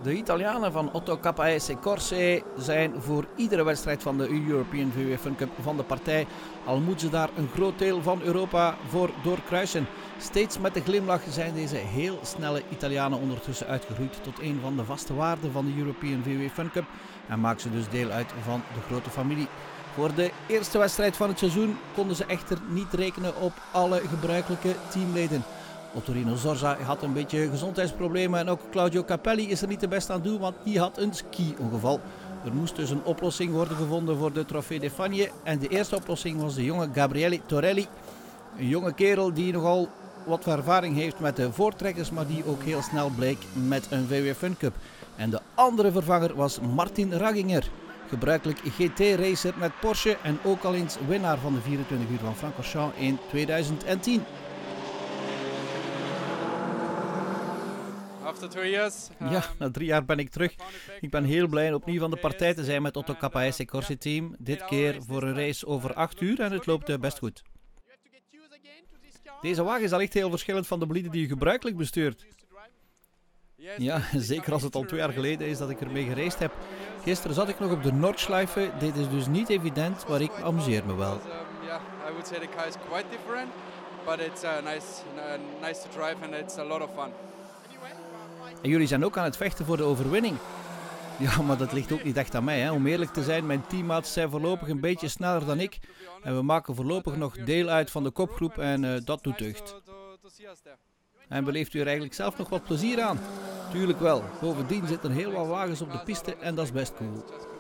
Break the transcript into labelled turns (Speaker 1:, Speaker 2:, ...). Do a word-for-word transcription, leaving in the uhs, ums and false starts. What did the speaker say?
Speaker 1: De Italianen van Otto Cappaese Corse zijn voor iedere wedstrijd van de European V W Fun Cup van de partij, al moeten ze daar een groot deel van Europa voor doorkruisen. Steeds met de glimlach zijn deze heel snelle Italianen ondertussen uitgegroeid tot een van de vaste waarden van de European V W Fun Cup en maken ze dus deel uit van de grote familie. Voor de eerste wedstrijd van het seizoen konden ze echter niet rekenen op alle gebruikelijke teamleden. Ottorino Zorza had een beetje gezondheidsproblemen en ook Claudio Capelli is er niet de best aan toe, want die had een ski-ongeval. Er moest dus een oplossing worden gevonden voor de Trofeo de Fagne en de eerste oplossing was de jonge Gabriele Torelli. Een jonge kerel die nogal wat ervaring heeft met de voortrekkers, maar die ook heel snel bleek met een V W Fun Cup. En de andere vervanger was Martin Ragginger, gebruikelijk G T-racer met Porsche en ook al eens winnaar van de vierentwintig uur van Francorchamps in tweeduizend tien. Ja, na drie jaar ben ik terug. Ik ben heel blij opnieuw van de partij te zijn met Otto Cappaese Corse team. Dit keer voor een race over acht uur en het loopt best goed. Deze wagen is allicht heel verschillend van de bolide die u gebruikelijk bestuurt. Ja, zeker als het al twee jaar geleden is dat ik ermee geraced heb. Gisteren zat ik nog op de Nordschleife. Dit is dus niet evident, maar ik amuseer me wel. En jullie zijn ook aan het vechten voor de overwinning. Ja, maar dat ligt ook niet echt aan mij. Hè. Om eerlijk te zijn, mijn teammaats zijn voorlopig een beetje sneller dan ik. En we maken voorlopig nog deel uit van de kopgroep en uh, dat doet deugd. En beleeft u er eigenlijk zelf nog wat plezier aan? Tuurlijk wel. Bovendien zitten er heel wat wagens op de piste en dat is best cool.